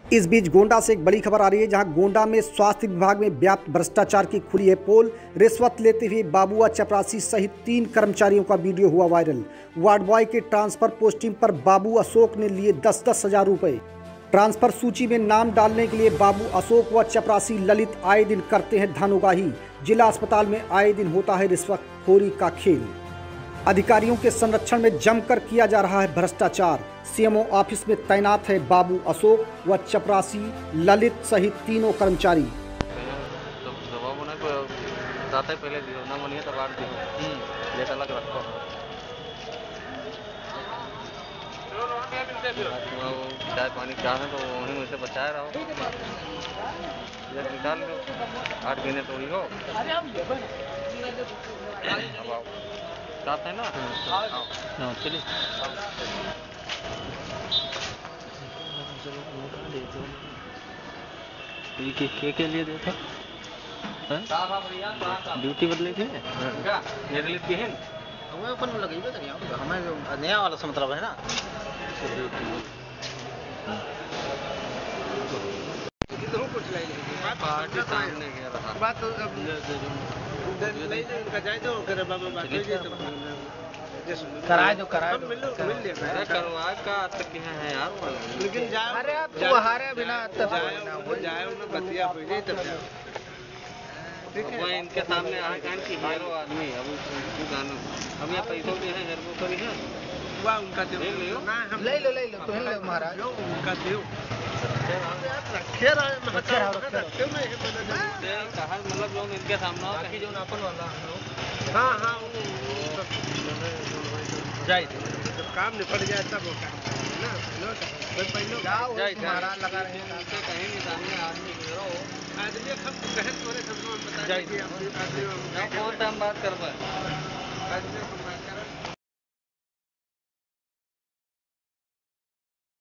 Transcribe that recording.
इस बीच गोंडा से एक बड़ी खबर आ रही है, जहां गोंडा में स्वास्थ्य विभाग में व्याप्त भ्रष्टाचार की खुली है पोल। रिश्वत लेते हुए बाबुआ चपरासी सहित 3 कर्मचारियों का वीडियो हुआ वायरल। वार्ड बॉय के ट्रांसफर पोस्टिंग पर बाबू अशोक ने लिए 10-10 हजार रुपए। ट्रांसफर सूची में नाम डालने के लिए बाबू अशोक व चपरासी ललित आए दिन करते हैं धनोगाही। जिला अस्पताल में आए दिन होता है रिश्वतखोरी का खेल। अधिकारियों के संरक्षण में जमकर किया जा रहा है भ्रष्टाचार। सीएमओ ऑफिस में तैनात है बाबू अशोक व चपरासी ललित सहित तीनों कर्मचारी। चाय पानी चाहे तो वहीं मुझसे बचाए रहो, निकाल लो 8 महीने तो ही हो। साथ है ना, चलिए के लिए देते ड्यूटी बदले थे हमें अपन लगी हमें नया वाला से मतलब है ना। पार्टी सामने बात कराए दो करवा का तक है यार, लेकिन अरे तू हारे बिना जाए बतिया हो जाए तब वो इनके सामने आए कान की हीरो आदमी। अब गाना हम यहाँ पैसों भी है हेरो को भी है वाह उनका दे लो तो है महाराज उनका देव रखे रहे कहा मतलब जो इनके सामने बाकी जो अपन वाला हाँ जाए जब काम निपट जाए तब वो काम ना महाराज लगा रहे हैं कहेंगे सामने आदमी आदमी हम कहे थोड़े शब्दों में बता जाए कौन सा हम बात कर पाए।